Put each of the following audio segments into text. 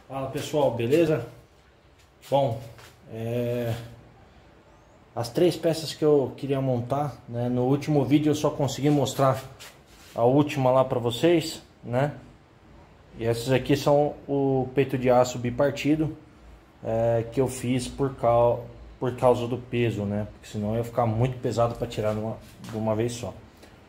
Fala pessoal, beleza? Bom, as três peças que eu queria montar, né? No último vídeo eu só consegui mostrar a última lá para vocês, né? E essas aqui são o peito de aço bipartido que eu fiz por causa do peso, né? Porque senão ia ficar muito pesado para tirar de uma vez só.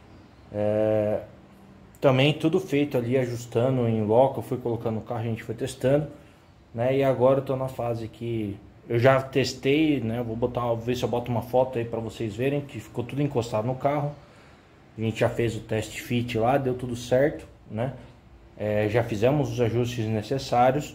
Também tudo feito ali, ajustando em loco, eu fui colocando no carro, a gente foi testando, né? E agora eu tô na fase que eu já testei, né? Vou ver se eu boto uma foto aí para vocês verem que ficou tudo encostado no carro. A gente já fez o teste fit lá, deu tudo certo, né? Já fizemos os ajustes necessários.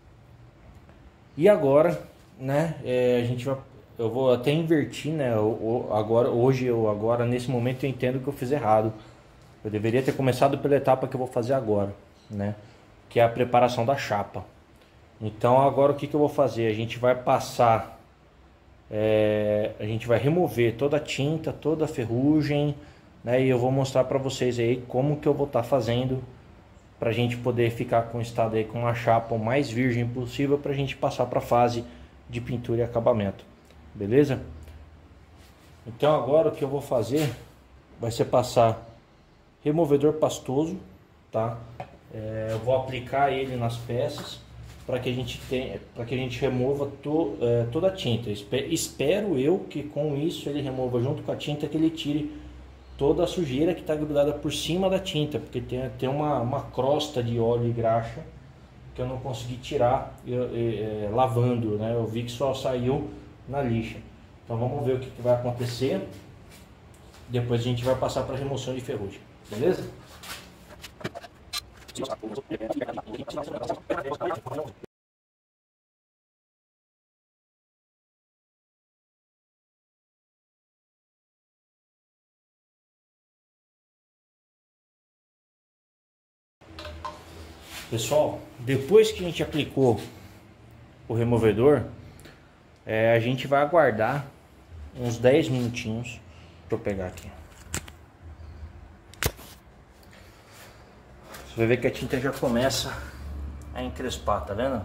E agora, né? Eu vou até invertir, né? Agora nesse momento eu entendo que eu fiz errado. Eu deveria ter começado pela etapa que eu vou fazer agora, né? Que é a preparação da chapa. Então agora o que eu vou fazer? A gente vai passar, a gente vai remover toda a tinta, toda a ferrugem, né? E eu vou mostrar para vocês aí como que eu vou estar fazendo para a gente poder ficar com o estado aí com a chapa o mais virgem possível para a gente passar para a fase de pintura e acabamento, beleza? Então agora o que eu vou fazer vai ser passar removedor pastoso, tá? Eu vou aplicar ele nas peças para que a gente remova toda a tinta. Espero eu que com isso ele remova junto com a tinta, que ele tire toda a sujeira que está grudada por cima da tinta, porque tem uma crosta de óleo e graxa que eu não consegui tirar lavando, né? Eu vi que só saiu na lixa. Então vamos ver o que vai acontecer. Depois a gente vai passar para remoção de ferrugem, beleza? Pessoal, depois que a gente aplicou o removedor, a gente vai aguardar uns 10 minutinhos. Deixa eu pegar aqui. Você vai ver que a tinta já começa a encrespar, tá vendo?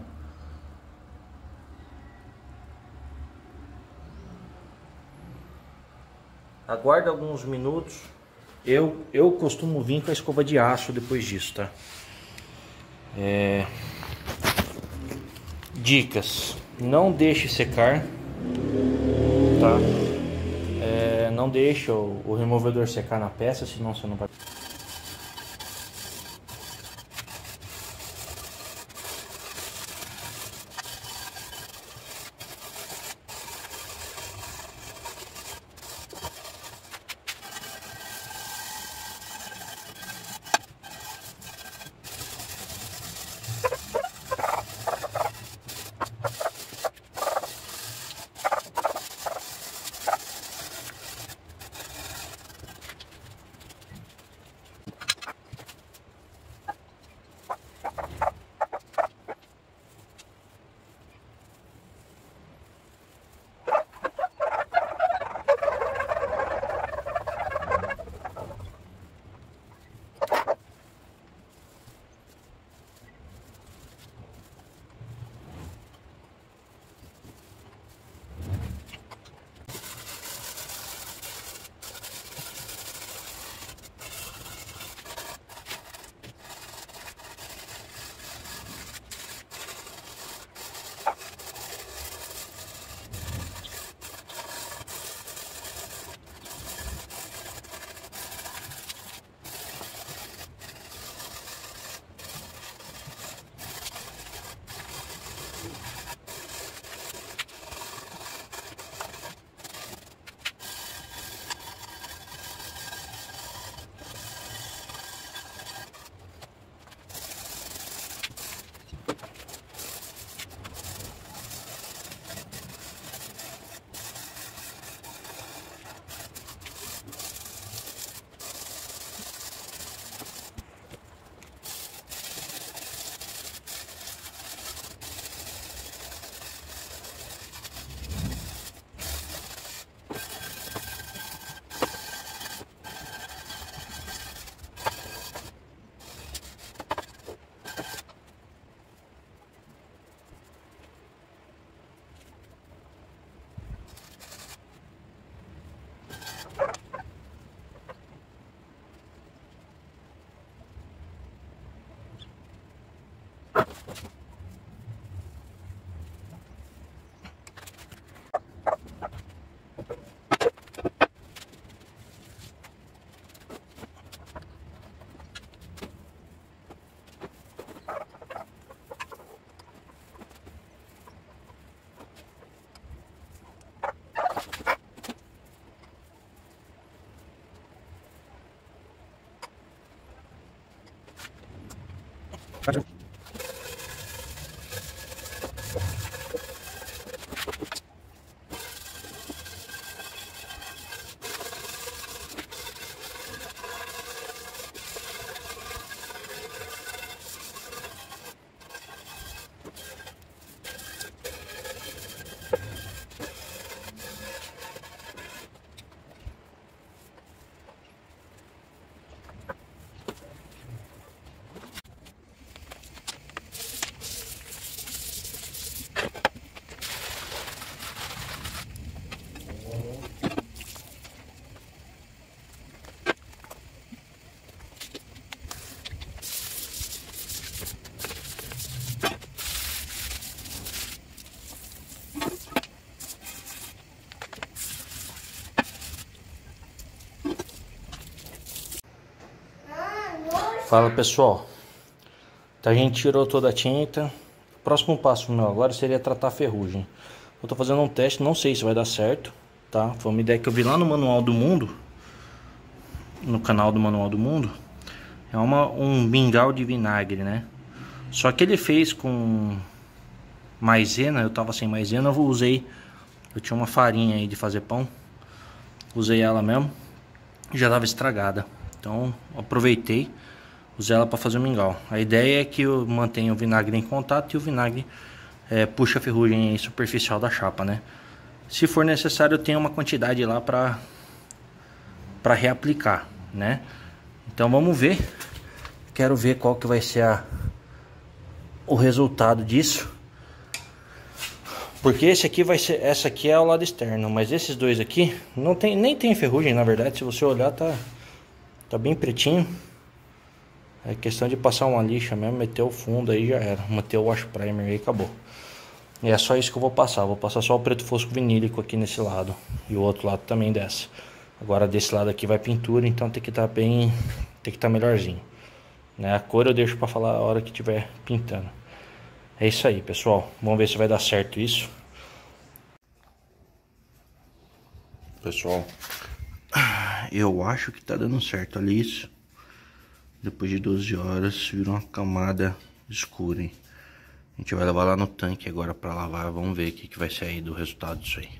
Aguarda alguns minutos. Eu costumo vir com a escova de aço depois disso, tá? Dicas: não deixe secar, tá? Não deixe o removedor secar na peça, senão você não vai. Fala pessoal, então a gente tirou toda a tinta. O próximo passo meu agora seria tratar a ferrugem. Eu tô fazendo um teste, não sei se vai dar certo, tá? Foi uma ideia que eu vi lá no Manual do Mundo, no canal do Manual do Mundo. É um mingau de vinagre, né? Só que ele fez com maisena, eu tava sem maisena, eu tinha uma farinha aí de fazer pão, usei ela mesmo, já tava estragada. Então aproveitei, usei ela para fazer o mingau. A ideia é que eu mantenha o vinagre em contato e o vinagre puxa a ferrugem superficial da chapa, né? Se for necessário, eu tenho uma quantidade lá para reaplicar, né? Então vamos ver. Quero ver qual que vai ser o resultado disso. Porque essa aqui é o lado externo, mas esses dois aqui nem tem ferrugem, na verdade. Se você olhar, tá bem pretinho. É questão de passar uma lixa mesmo, meter o fundo aí já era. Meter o wash primer aí, acabou. E é só isso que eu vou passar. Vou passar só o preto fosco vinílico aqui nesse lado. E o outro lado também dessa. Agora desse lado aqui vai pintura, então tem que estar melhorzinho. Né? A cor eu deixo pra falar a hora que estiver pintando. É isso aí, pessoal. Vamos ver se vai dar certo isso. Pessoal, eu acho que tá dando certo. Olha isso. Depois de 12 horas, virou uma camada escura, hein? A gente vai levar lá no tanque agora pra lavar. Vamos ver o que vai sair do resultado disso aí.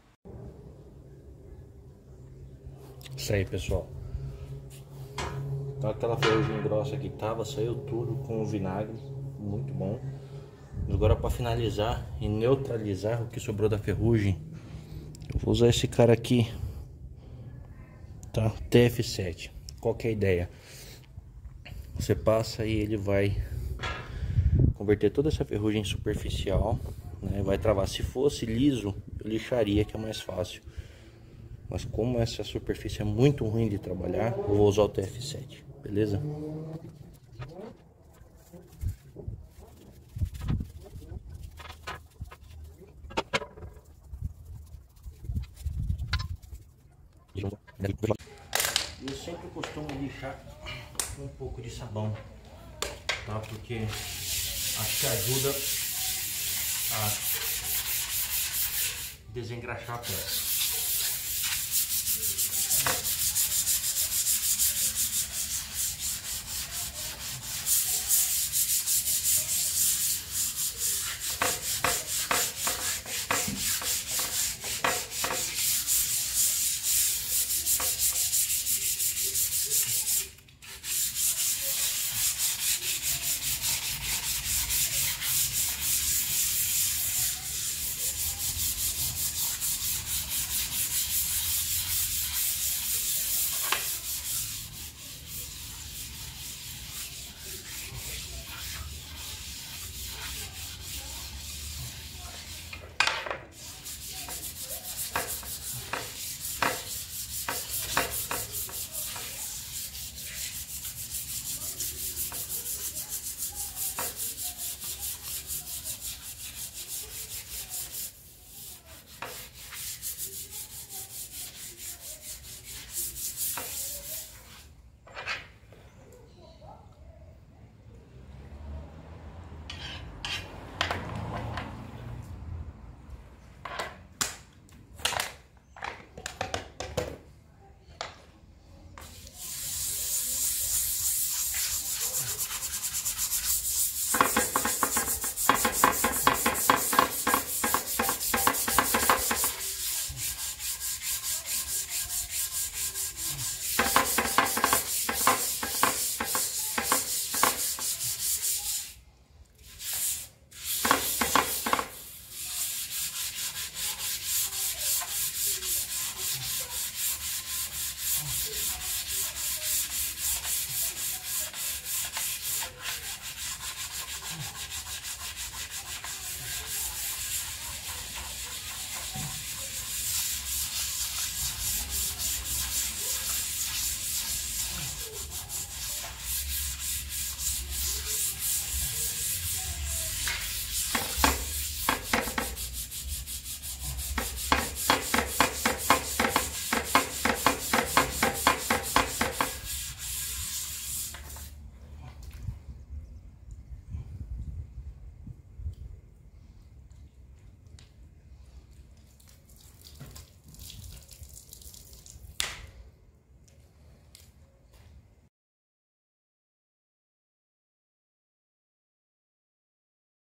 Isso aí, pessoal. Então aquela ferrugem grossa que tava, saiu tudo com o vinagre, muito bom. Agora para finalizar e neutralizar o que sobrou da ferrugem, eu vou usar esse cara aqui, tá? TF7. Qual que é a ideia? Você passa e ele vai converter toda essa ferrugem superficial, né? Vai travar. Se fosse liso, eu lixaria, que é mais fácil. Mas como essa superfície é muito ruim de trabalhar, eu vou usar o TF7, beleza? Eu sempre costumo lixar com um pouco de sabão, tá? Porque acho que ajuda a desengraxar a peça.